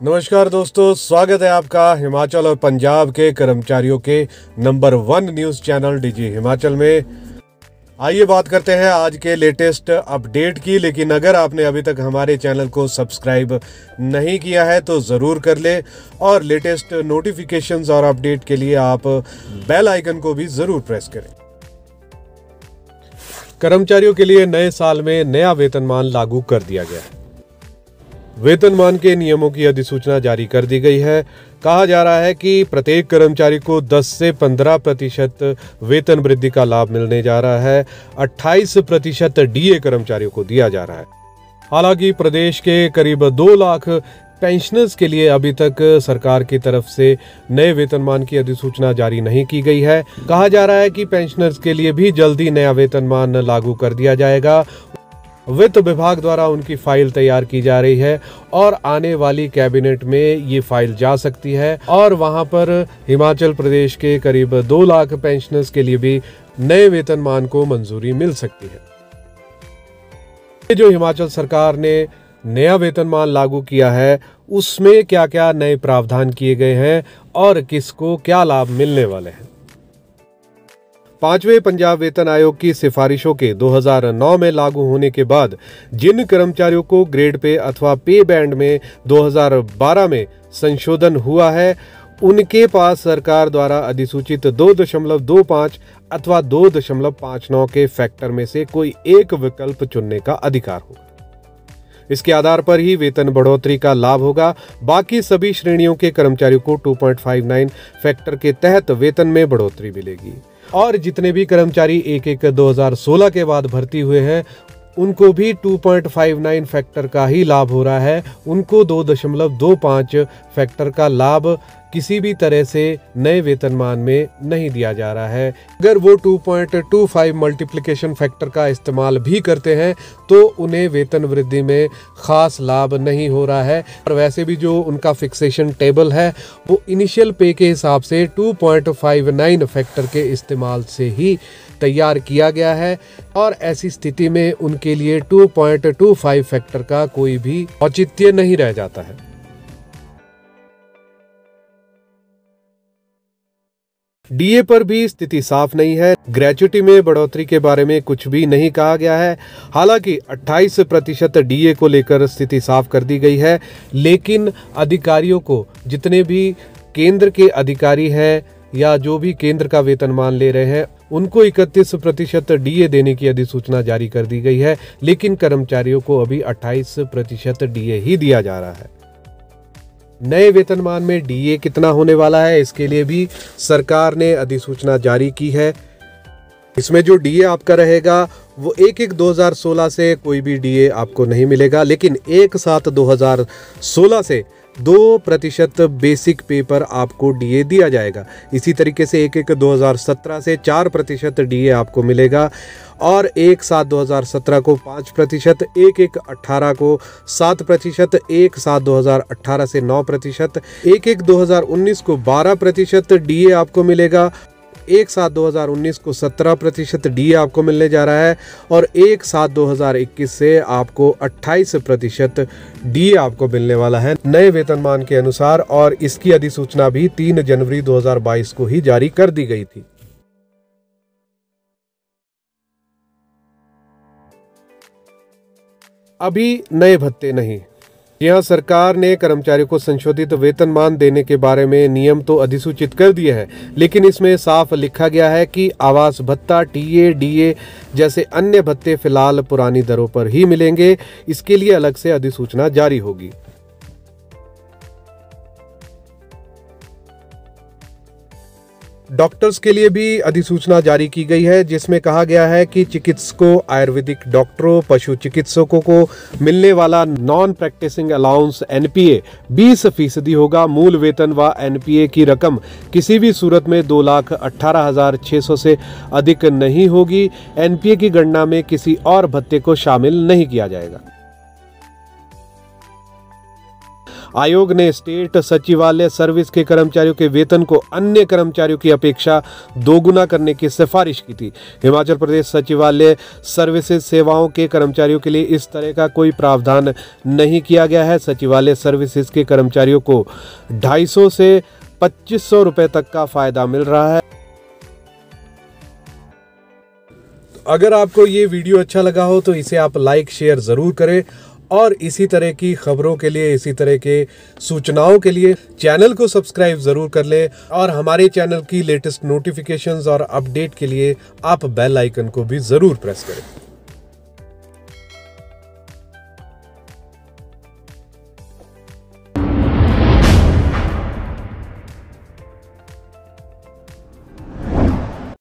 नमस्कार दोस्तों, स्वागत है आपका हिमाचल और पंजाब के कर्मचारियों के number 1 news channel DG Himachal में। आइए बात करते हैं आज के लेटेस्ट अपडेट की। लेकिन अगर आपने अभी तक हमारे चैनल को सब्सक्राइब नहीं किया है तो ज़रूर कर ले और लेटेस्ट नोटिफिकेशंस और अपडेट के लिए आप बेल आइकन को भी ज़रूर प्रेस करें। कर्मचारियों के लिए नए साल में नया वेतनमान लागू कर दिया गया है। वेतनमान के नियमों की अधिसूचना जारी कर दी गई है। कहा जा रहा है कि प्रत्येक कर्मचारी को 10 से 15% वेतन वृद्धि का लाभ मिलने जा रहा है। 28% डीए कर्मचारियों को दिया जा रहा है। हालांकि प्रदेश के करीब 2 लाख पेंशनर्स के लिए अभी तक सरकार की तरफ से नए वेतनमान की अधिसूचना जारी नहीं की गई है। कहा जा रहा है कि पेंशनर्स के लिए भी जल्दी नया वेतनमान लागू कर दिया जाएगा। वित्त विभाग द्वारा उनकी फाइल तैयार की जा रही है और आने वाली कैबिनेट में ये फाइल जा सकती है और वहां पर हिमाचल प्रदेश के करीब 2 लाख पेंशनर्स के लिए भी नए वेतनमान को मंजूरी मिल सकती है। ये जो हिमाचल सरकार ने नया वेतनमान लागू किया है उसमें क्या क्या नए प्रावधान किए गए हैं और किसको क्या लाभ मिलने वाले हैं। 5वें पंजाब वेतन आयोग की सिफारिशों के 2009 में लागू होने के बाद जिन कर्मचारियों को ग्रेड पे अथवा पे बैंड में 2012 में संशोधन हुआ है उनके पास सरकार द्वारा अधिसूचित 2.25 अथवा 2.59 के फैक्टर में से कोई एक विकल्प चुनने का अधिकार होगा। इसके आधार पर ही वेतन बढ़ोतरी का लाभ होगा। बाकी सभी श्रेणियों के कर्मचारियों को 2.59 फैक्टर के तहत वेतन में बढ़ोतरी मिलेगी और जितने भी कर्मचारी 1/1/2016 के बाद भर्ती हुए हैं उनको भी 2.59 फैक्टर का ही लाभ हो रहा है। उनको 2.25 फैक्टर का लाभ किसी भी तरह से नए वेतनमान में नहीं दिया जा रहा है। अगर वो 2.25 मल्टीप्लिकेशन फैक्टर का इस्तेमाल भी करते हैं तो उन्हें वेतन वृद्धि में खास लाभ नहीं हो रहा है। और वैसे भी जो उनका फिक्सेशन टेबल है वो इनिशियल पे के हिसाब से 2.59 फैक्टर के इस्तेमाल से ही तैयार किया गया है और ऐसी स्थिति में उनके लिए 2.25 फैक्टर का कोई भी औचित्य नहीं रह जाता है। डीए पर भी स्थिति साफ नहीं है। ग्रेच्युटी में बढ़ोतरी के बारे में कुछ भी नहीं कहा गया है। हालांकि 28% डीए को लेकर स्थिति साफ कर दी गई है, लेकिन अधिकारियों को, जितने भी केंद्र के अधिकारी हैं या जो भी केंद्र का वेतनमान ले रहे हैं उनको 31% डीए देने की अधिसूचना जारी कर दी गई है, लेकिन कर्मचारियों को अभी 28% डीए ही दिया जा रहा है। नए वेतनमान में डीए कितना होने वाला है इसके लिए भी सरकार ने अधिसूचना जारी की है। इसमें जो डीए आपका रहेगा वो 1/1/2016 से कोई भी डीए आपको नहीं मिलेगा, लेकिन 1/7/2016 से 2% बेसिक पे पर आपको डीए दिया जाएगा। इसी तरीके से 1/1/2017 से 4% डीए आपको मिलेगा और 1/7/2017 को 5%, 1/1/18 को 7%, 1/7/2018 से 9%, 1/1/2019 को 12% डीए आपको मिलेगा, 1/7/2019 को 17% डीए आपको मिलने जा रहा है और 1/7/2021 से आपको 28% डीए आपको मिलने वाला है नए वेतनमान के अनुसार। और इसकी अधिसूचना भी 3 जनवरी 2022 को ही जारी कर दी गई थी। अभी नए भत्ते नहीं। यहाँ सरकार ने कर्मचारियों को संशोधित वेतनमान देने के बारे में नियम तो अधिसूचित कर दिए हैं, लेकिन इसमें साफ लिखा गया है कि आवास भत्ता, टीए, डीए जैसे अन्य भत्ते फिलहाल पुरानी दरों पर ही मिलेंगे। इसके लिए अलग से अधिसूचना जारी होगी। डॉक्टर्स के लिए भी अधिसूचना जारी की गई है, जिसमें कहा गया है कि चिकित्सकों, आयुर्वेदिक डॉक्टरों, पशु चिकित्सकों को मिलने वाला नॉन प्रैक्टिसिंग अलाउंस एनपीए 20% होगा। मूल वेतन व एनपीए की रकम किसी भी सूरत में 2,18,600 से अधिक नहीं होगी। एनपीए की गणना में किसी और भत्ते को शामिल नहीं किया जाएगा। आयोग ने स्टेट सचिवालय सर्विस के कर्मचारियों के वेतन को अन्य कर्मचारियों की अपेक्षा दोगुना करने की सिफारिश की थी। हिमाचल प्रदेश सचिवालय सर्विसेज सेवाओं के कर्मचारियों के लिए इस तरह का कोई प्रावधान नहीं किया गया है। सचिवालय सर्विसेज के कर्मचारियों को 250 से 2500 रुपए तक का फायदा मिल रहा है। अगर आपको ये वीडियो अच्छा लगा हो तो इसे आप लाइक शेयर जरूर करें और इसी तरह की खबरों के लिए, इसी तरह के सूचनाओं के लिए चैनल को सब्सक्राइब जरूर कर लें और हमारे चैनल की लेटेस्ट नोटिफिकेशंस और अपडेट के लिए आप बेल आइकन को भी जरूर प्रेस करें।